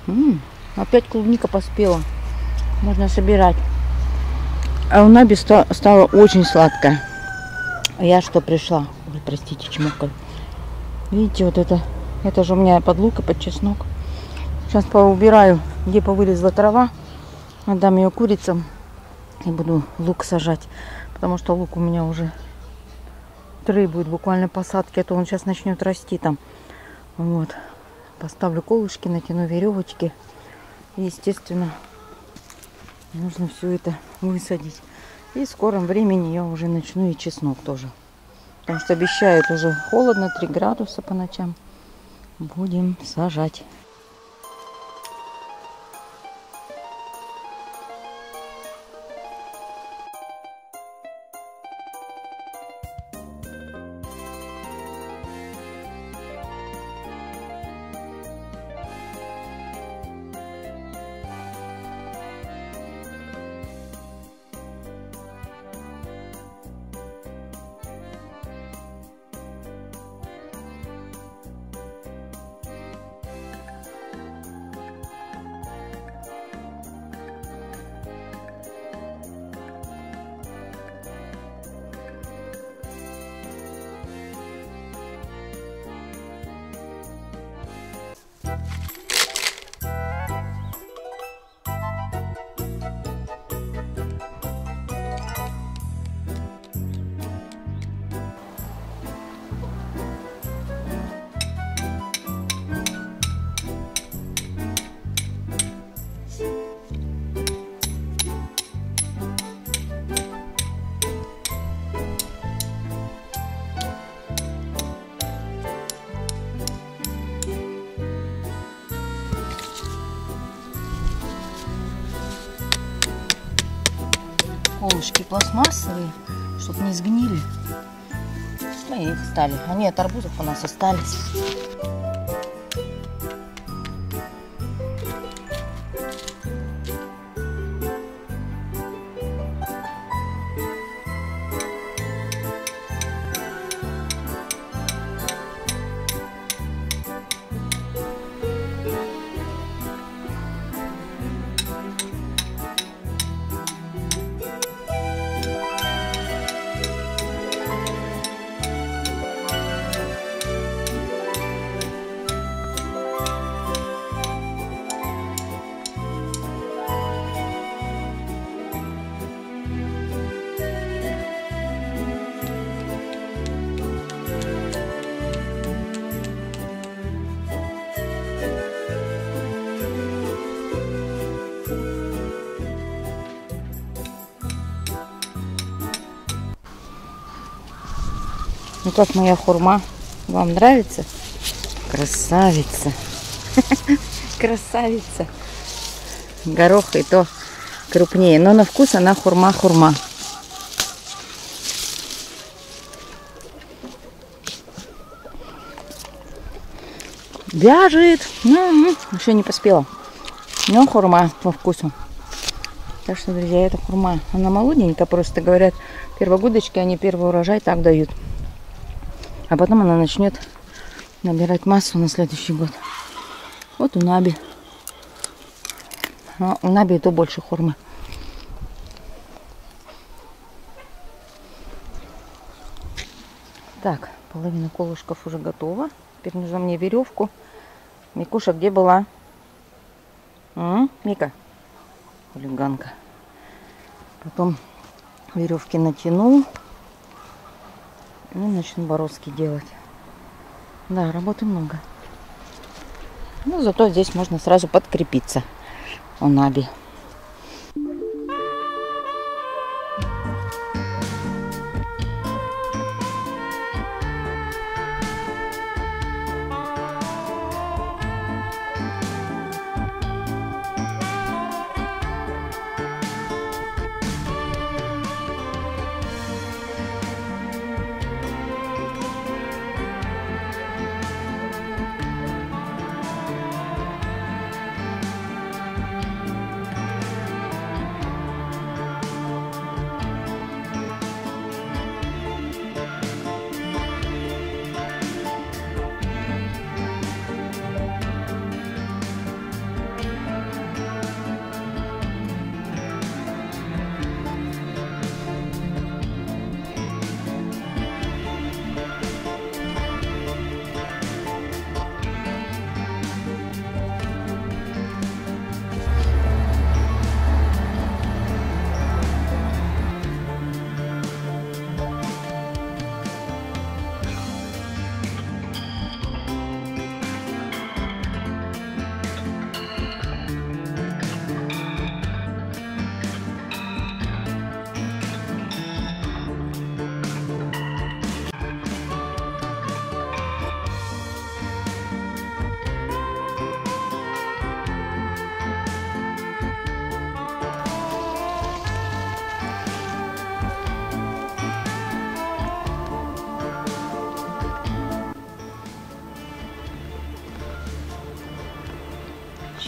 Опять клубника поспела. Можно собирать. А у Наби стало очень сладкое. А я что пришла? Ой, простите, чмокаю. Видите, вот это же у меня под лук и под чеснок. Сейчас поубираю, где повылезла трава. Отдам ее курицам. И буду лук сажать. Потому что лук у меня уже 3 будет буквально посадки. А то он сейчас начнет расти там. Вот. Поставлю колышки, натяну веревочки. И, естественно, нужно все это высадить. И в скором времени я уже начну и чеснок тоже. Потому что обещают уже холодно, 3 градуса по ночам. Будем сажать. Колышки пластмассовые, чтобы не сгнили. Мы их стали. Они от арбузов у нас остались. Ну как моя хурма? Вам нравится? Красавица. Красавица. Горох и то крупнее. Но на вкус она хурма-хурма. Вяжет. Еще не поспела. Но хурма по вкусу. Так что, друзья, это хурма. Она молоденькая, просто говорят, первогодочки, они первый урожай так дают. А потом она начнет набирать массу на следующий год. Вот у Наби. Но у Наби и то больше хурмы. Так, половина колышков уже готова. Теперь нужно мне веревку. Микуша, где была? Мика? Хулиганка. Потом веревки натяну. И начну бороздки делать. Да, работы много. Ну, зато здесь можно сразу подкрепиться у Наби.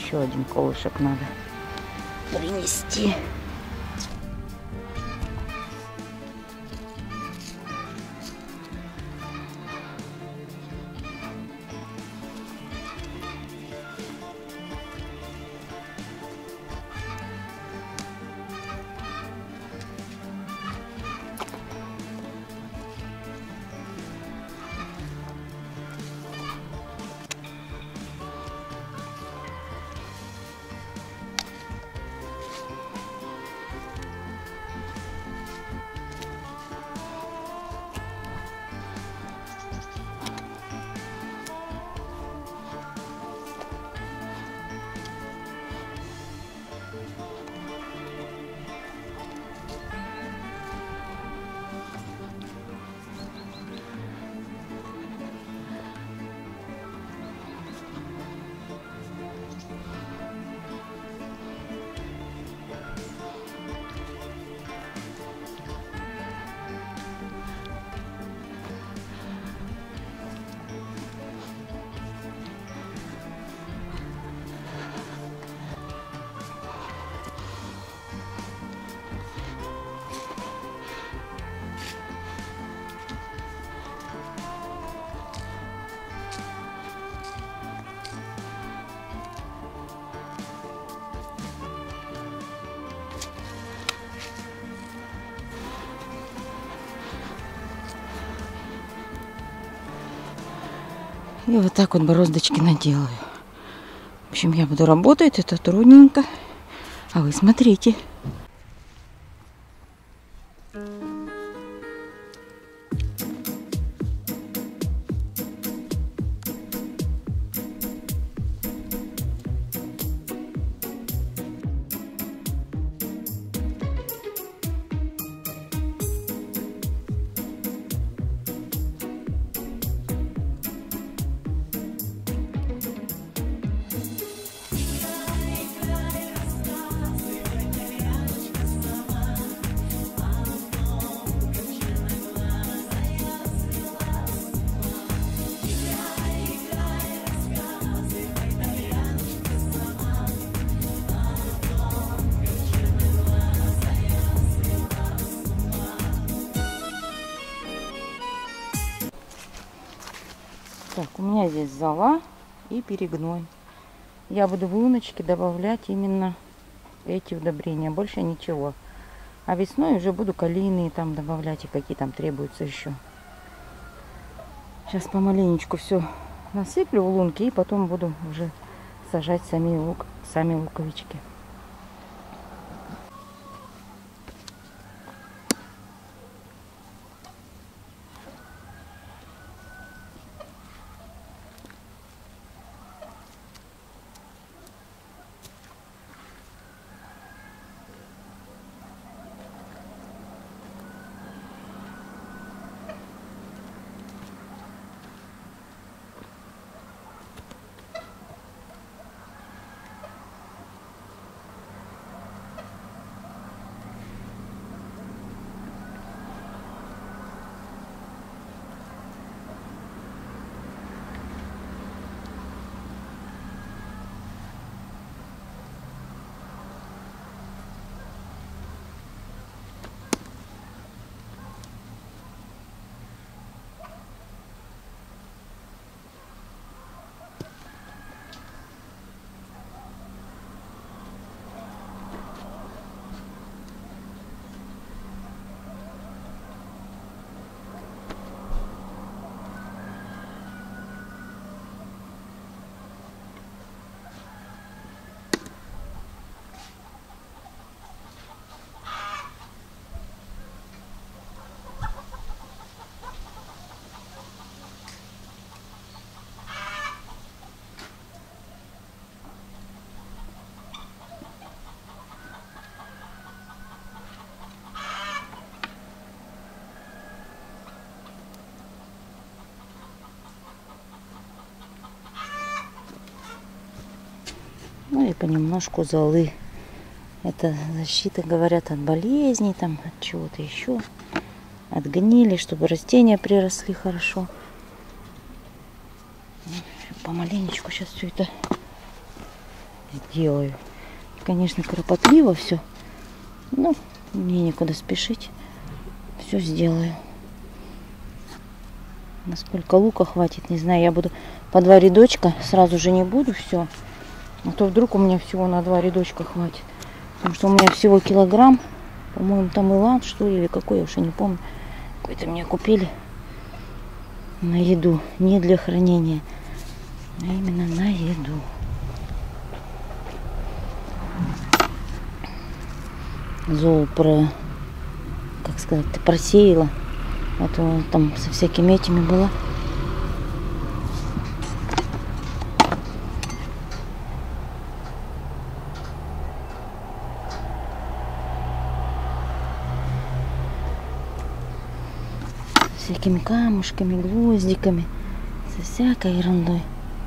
еще один колышек надо принести. И вот так вот бороздочки наделаю. В общем, я буду работать, это трудненько. А вы смотрите. Так, у меня здесь зола и перегной. Я буду в луночки добавлять именно эти удобрения, больше ничего. А весной уже буду калийные там добавлять и какие там требуются еще. Сейчас помаленечку все насыплю в лунки и потом буду уже сажать сами луковички. Ну и понемножку золы. Это защита, говорят, от болезней, там, от чего-то еще. От гнили, чтобы растения приросли хорошо. Помаленечку сейчас все это сделаю. Конечно, кропотливо все, но мне некуда спешить. Все сделаю. Насколько лука хватит, не знаю. Я буду по 2 рядочка, сразу же не буду все. А то вдруг у меня всего на 2 рядочка хватит. Потому что у меня всего килограмм. По-моему, там илан, что ли, или какой, я уже не помню. Какой-то мне купили на еду. Не для хранения, а именно на еду. Как сказать, просеяла. А то там со всякими этими была. Всякими камушками, гвоздиками, со всякой ерундой.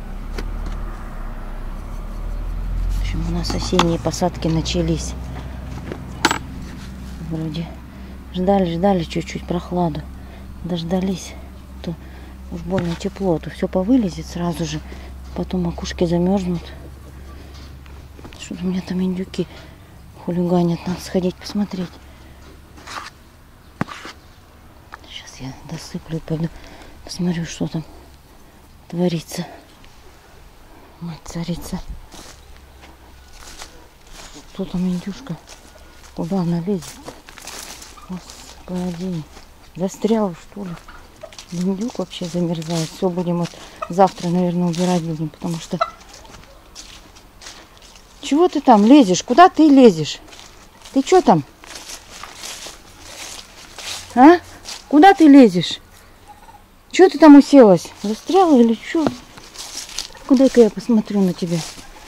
В общем, у нас осенние посадки начались. Вроде ждали чуть-чуть прохладу. Дождались. То уж больно тепло, то все повылезет сразу же. Потом макушки замерзнут. Что-то у меня там индюки хулиганят. Надо сходить посмотреть. Я досыплю и пойду посмотрю, что там творится. Мать царица. Что там индюшка? Куда она лезет? Господи. Застрял, что ли? Индюк вообще замерзает. Все, будем вот завтра, наверное, убирать будем, потому что... Чего ты там лезешь? Куда ты лезешь? Ты что там? А? Куда ты лезешь? Чего ты там уселась? Застряла или что? Куда-ка я посмотрю на тебя.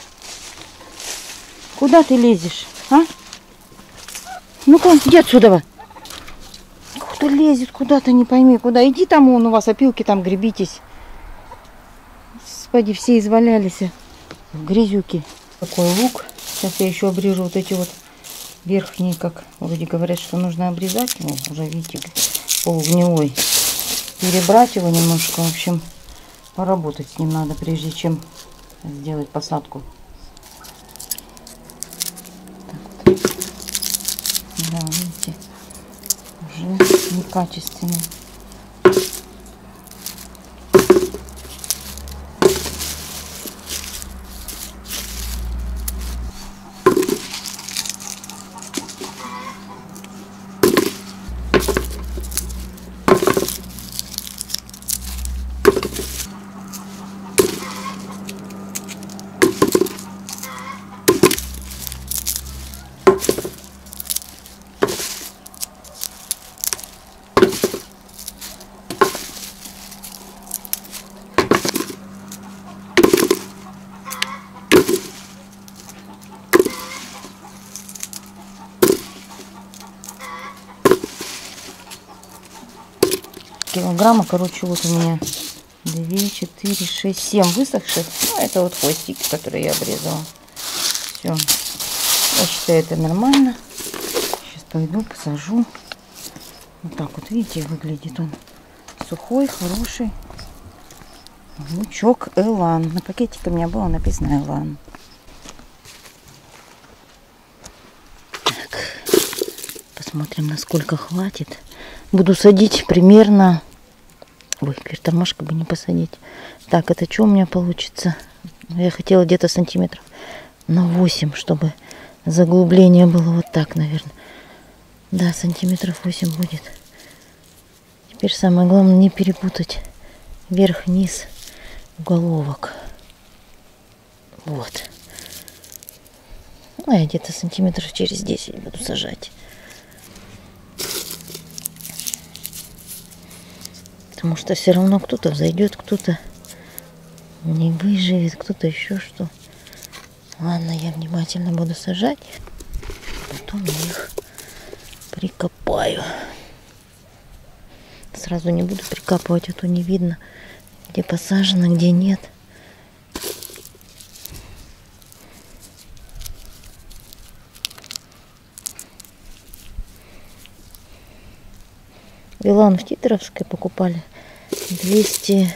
Куда ты лезешь? А? Ну-ка, иди отсюда. Кто лезет куда-то, не пойми. Куда? Иди там, вон у вас опилки, там гребитесь. Господи, все извалялись в грязюке. Такой лук. Сейчас я еще обрежу вот эти вот верхние, как вроде говорят, что нужно обрезать. Ну, уже видите, полугнилой. Перебрать его немножко, в общем, поработать с ним надо, прежде чем сделать посадку. Так вот. Да, видите, уже некачественный. Килограмма, короче, вот у меня 2, 4, 6, 7 высохших. Ну, это вот хвостики, которые я обрезала. Все. Я считаю, это нормально. Сейчас пойду посажу. Вот так вот, видите, выглядит он. Сухой, хороший. Лучок Элан. На пакетике у меня было написано Элан. Так. Посмотрим, насколько хватит. Буду садить примерно... Ой, тормашка бы не посадить. Так, это что у меня получится? Я хотела где-то сантиметров на 8, чтобы заглубление было вот так, наверное. Да, сантиметров 8 будет. Теперь самое главное не перепутать верх-низ уголовок. Вот. Ну, я где-то сантиметров через 10 буду сажать. Потому что все равно кто-то взойдет, кто-то не выживет, кто-то еще что. Ладно, я внимательно буду сажать. Потом я их прикопаю. Сразу не буду прикапывать, а то не видно, где посажено, где нет. Илан в Титровской покупали 265, 265 что ли, рублей килограмм.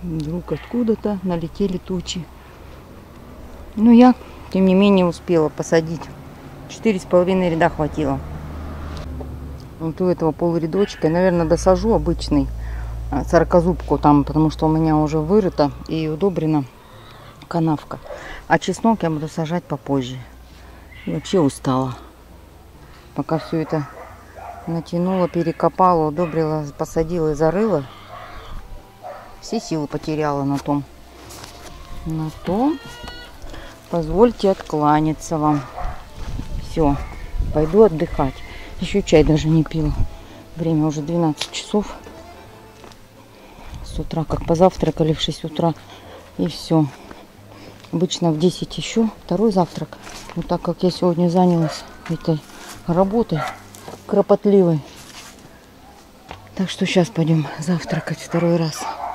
Вдруг откуда-то налетели тучи. Но я, тем не менее, успела посадить. 4,5 ряда хватило. Вот у этого полурядочка, наверное, досажу обычный 40-зубку там, потому что у меня уже вырыта и удобрена канавка. А чеснок я буду сажать попозже. И вообще устала. Пока все это натянула, перекопала, удобрила, посадила и зарыла. Все силы потеряла на том. На том. Позвольте откланяться вам. Все, пойду отдыхать. Еще чай даже не пила. Время уже 12 часов. С утра, как позавтракали в 6 утра. И все. Обычно в 10 еще второй завтрак. Но так как я сегодня занялась этой работой кропотливой. Так что сейчас пойдем завтракать второй раз.